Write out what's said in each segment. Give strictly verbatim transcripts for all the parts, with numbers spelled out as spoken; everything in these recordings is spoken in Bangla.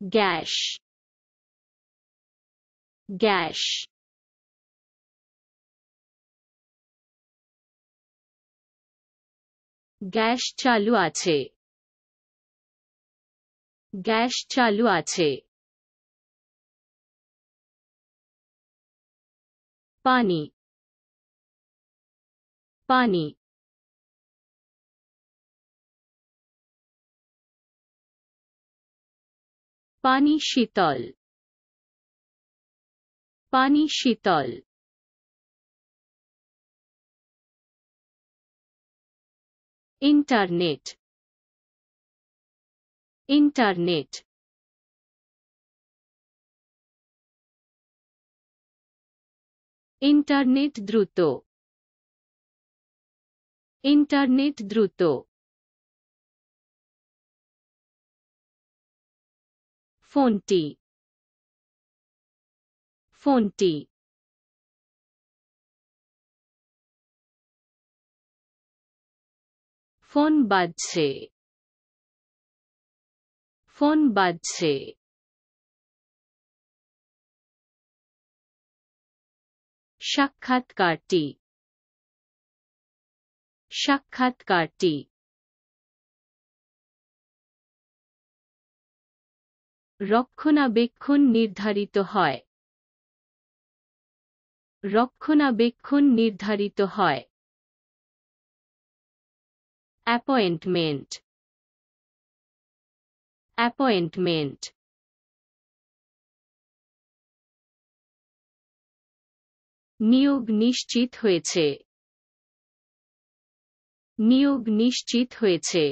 গ্যাস গ্যাস গ্যাস চালু আছে গ্যাস চালু আছে পানি পানি পানি শীতল পানি শীতল ইন্টারনেট ইন্টারনেট ইন্টারনেট দ্রুত ইন্টারনেট দ্রুত ফোনটি ফোনটি ফোন বাজছে ফোন বাজছে সাক্ষাৎকারটি সাক্ষাৎকারটি রক্ষণাবেক্ষণ নির্ধারিত হয় রক্ষণাবেক্ষণ নির্ধারিত হয় অ্যাপয়েন্টমেন্ট অ্যাপয়েন্টমেন্ট নিয়োগ নিশ্চিত হয়েছে নিয়োগ নিশ্চিত হয়েছে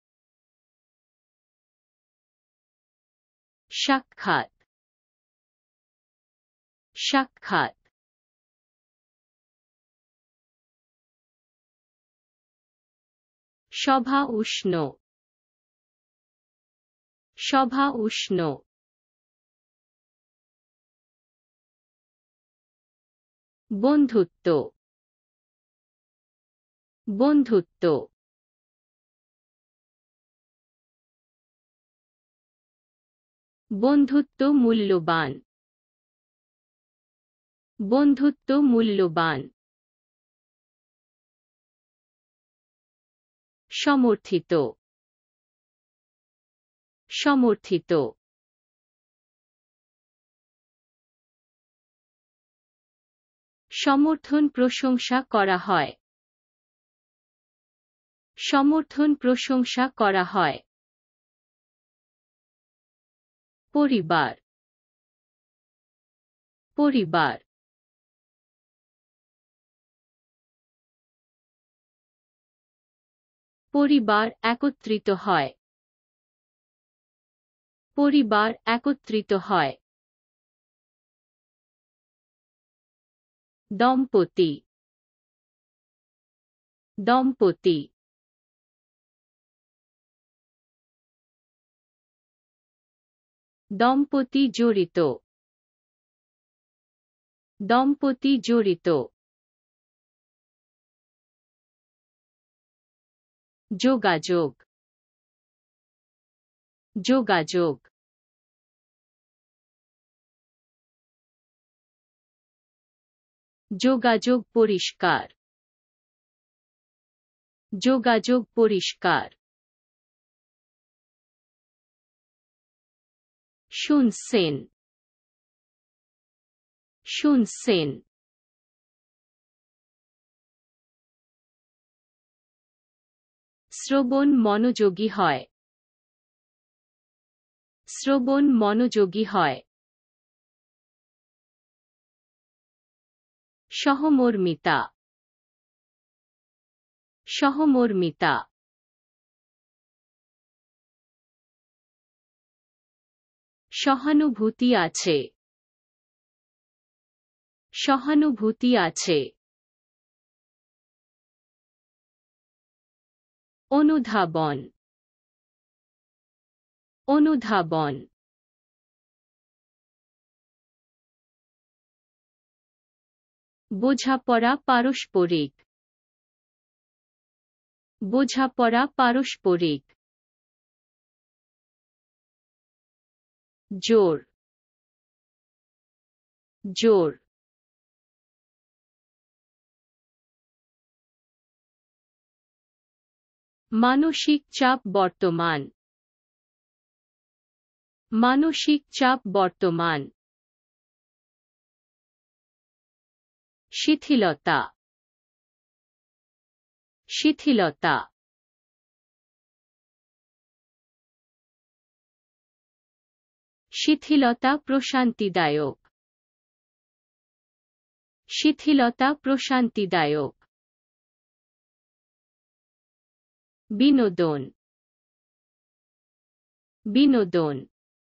সাক্ষাৎ সাক্ষাৎ সভা উষ্ণ সভা উষ্ণ বন্ধুত্ব বন্ধুত্ব বন্ধুত্ব মূল্যবান বন্ধুত্ব মূল্যবান সমর্থিত সমর্থিত সমর্থন প্রশংসা করা হয় সমর্থন প্রশংসা করা হয় পরিবার পরিবার পরিবার একত্রিত হয় পরিবার একত্রিত হয় দম্পতি দম্পতি দম্পতি জড়িত দম্পতি জড়িত যোগাযোগ যোগাযোগ যোগাযোগ পরিষ্কার যোগাযোগ পরিষ্কার শুনছেন শুনছেন শ্রবণ মনোযোগী হয় শ্রবণ মনোযোগী হয় সহমর্মিতা সহমর্মিতা সহানুভূতি আছে সহানুভূতি আছে অনুধাবন অনুধাবন বোঝাপড়া পারস্পরিক বোঝাপড়া পারস্পরিক জোর জোর মানসিক চাপ বর্তমান মানসিক চাপ বর্তমান শিথিলতা শিথিলতা শিথিলতা প্রশান্তিদায়ক শিথিলতা প্রশান্তিদায়ক বিনোদন বিনোদন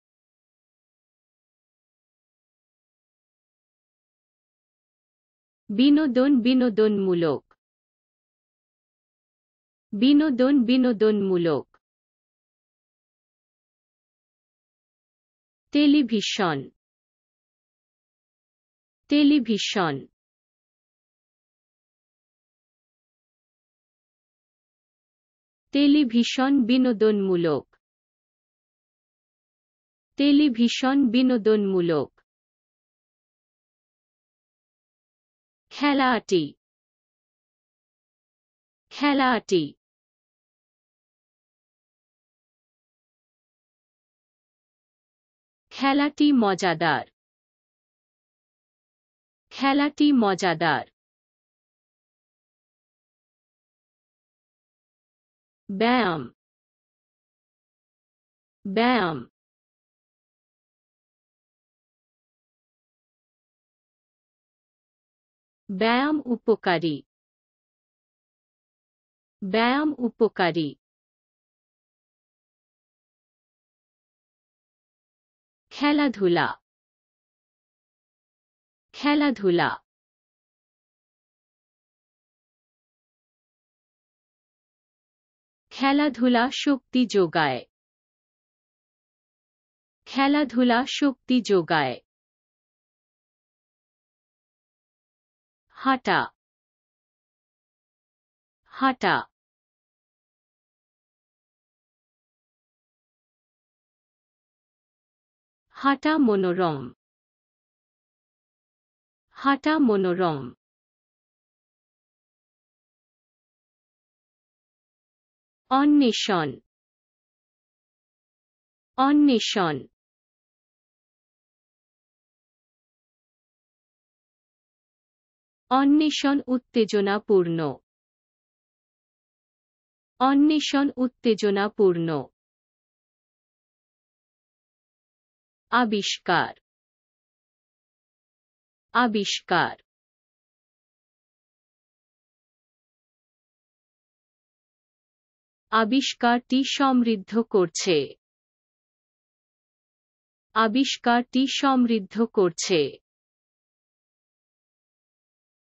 বিনোদন বিনোদনমূলক বিনোদন বিনোদনমূলক টেলিভিশন টেলিভিশন টেলিভিশন বিনোদনমূলক টেলিভিশন বিনোদনমূলক খেলাটি খেলাটি খেলাটি মজাদার খেলাটি মজাদার ব্যায়াম ব্যায়াম ব্যায়াম উপকারী ব্যায়াম উপকারী খেলাধুলা খেলাধুলা খেলাধুলা শক্তি যোগায় খেলাধুলা শক্তি যোগায় হাঁটা হাঁটা হাঁটা মনোরম হাঁটা মনোরম অন্বেষণ অন্বেষণ অন্বেষণ উত্তেজনাপূর্ণ অন্বেষণ উত্তেজনাপূর্ণ আবিষ্কার আবিষ্কার আবিষ্কারটি সমৃদ্ধ করছে আবিষ্কারটি সমৃদ্ধ করছে